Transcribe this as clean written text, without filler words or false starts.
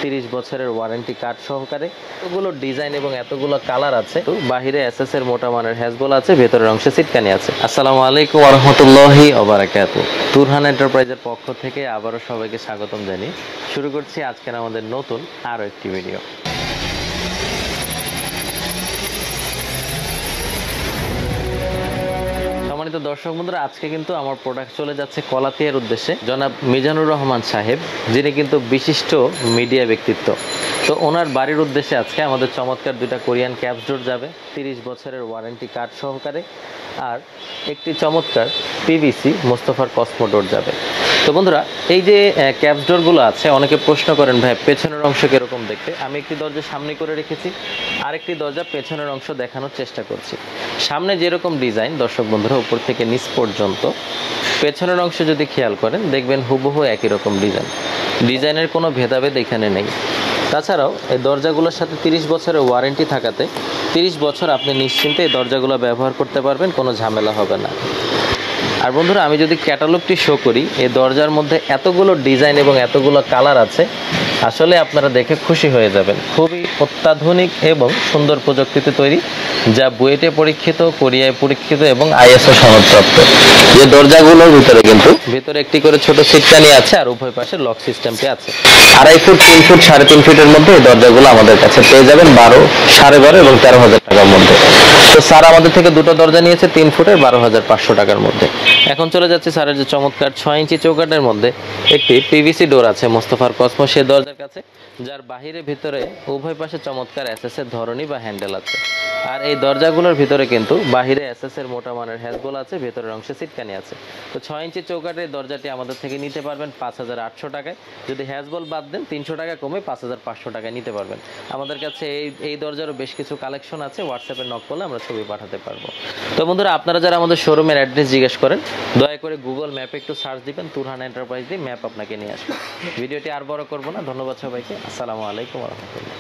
30 বছরের warranty card সহকারে। এতগুলো ডিজাইন এবং এতগুলো কালার আছে। তো বাহিরে এসএস এর মোটা মানের হ্যাজবল আছে, ভেতরের অংশে সিটকানি আছে। আসসালামু আলাইকুম ওয়া রাহমাতুল্লাহি ওয়া বারাকাতুহু। তুরহান এন্টারপ্রাইজের পক্ষ থেকে আবারও সবাইকে স্বাগতম জানিয়ে শুরু করছি আজকের আমাদের নতুন আরো একটি ভিডিও। সম্মানিত দর্শক বন্ধুরা, আজকে কিন্তু আমার প্রোডাক্ট চলে যাচ্ছে কলাতিয়ার উদ্দেশ্যে। জনাব মিজানুর রহমান সাহেব, যিনি কিন্তু বিশিষ্ট মিডিয়া ব্যক্তিত্ব, তো ওনার বাড়ির উদ্দেশ্যে আজকে আমাদের চমৎকার দুইটা কোরিয়ান ক্যাবস ডোর যাবে 30 বছরের ওয়ারেন্টি কার্ড সহকারে, আর একটি চমৎকার পিভিসি মোস্তফার কসমো ডোর যাবে। তো বন্ধুরা, এই যে ক্যাবস ডোরগুলো আছে, অনেকে প্রশ্ন করেন ভাই পেছনের অংশ কিরকম দেখতে। আমি একটি দরজা সামনে করে রেখেছি, আরেকটি দরজা পেছনের অংশ দেখানোর চেষ্টা করছি। সামনে যেরকম ডিজাইন দর্শক বন্ধুরা উপর থেকে নিচ পর্যন্ত, পেছনের অংশ যদি খেয়াল করেন দেখবেন হুবহু একই রকম ডিজাইনের কোনো ভেদাভেদ এখানে নেই। তাছাড়াও এই দরজাগুলোর সাথে 30 বছরের ওয়ারেন্টি থাকাতে 30 বছর আপনি নিশ্চিন্তে এই দরজাগুলো ব্যবহার করতে পারবেন, কোনো ঝামেলা হবে না। আর বন্ধুরা, আমি যদি ক্যাটালগটি শো করি, এই দরজার মধ্যে এতগুলো ডিজাইন এবং এতগুলো কালার আছে, আসলে আপনারা দেখে খুশি হয়ে যাবেন। খুবই অত্যাধুনিক এবং সুন্দর প্রযুক্তিতে তৈরি, যা বুয়েটে পরীক্ষিত, কোরিয়ায় পরীক্ষিত এবং আইএসও সনদপ্রাপ্ত। যে দরজাগুলোর ভিতরে একটি করে ছোট সিটকানি আছে, আর উভয় পাশে লক সিস্টেমটি আছে। 2.5 ফুট, 3 ফুট, 3.5 ফিটের মধ্যে এই দরজাগুলো আমাদের কাছে পেয়ে যাবেন 12, 12.5 এবং 13,000 টাকার মধ্যে। তো স্যার আমাদের থেকে দুটো দরজা নিয়েছে 3 ফুটের 12,500 টাকার মধ্যে। এখন চলে যাচ্ছে স্যারের যে চমৎকার 6 ইঞ্চি চৌকাঠের মধ্যে একটি পিভিসি ডোর আছে মোস্তফার কসমো, সে দরজার কাছে, যার বাহিরে ভিতরে উভয় পাশে চমৎকার এসএস এর ধরনী বা হ্যান্ডেল আছে। আর এই দরজাগুলোর ভিতরে কিন্তু বাহিরে এসএস এর মোটা মানের হ্যাজবল আছে, ভেতরের অংশে সিটকানি আছে। তো 6 ইঞ্চি চৌকাঠের দরজাটি আমাদের থেকে নিতে পারবেন 5,800 টাকায়। যদি হ্যাজবল বাদ দেন 300 টাকা কমে 5,500 টাকায় নিতে পারবেন। আমাদের কাছে এই দরজারও বেশ কিছু কালেকশন আছে, হোয়াটসঅ্যাপে নক করলে আমরা ছবি পাঠাতে পারবো। তো বন্ধুরা, আপনারা যারা আমাদের শোরুমের অ্যাড্রেস জিজ্ঞেস করেন, দয়া করে গুগল ম্যাপে একটু সার্চ দিবেন, তুরহান এন্টারপ্রাইজ দিয়ে ম্যাপ আপনাকে নিয়ে আসবে। ভিডিওটি আর বড় করবো না, ধন্যবাদ সবাইকে। আসসালামু আলাইকুম ওয়া রাহমাতুল্লাহ।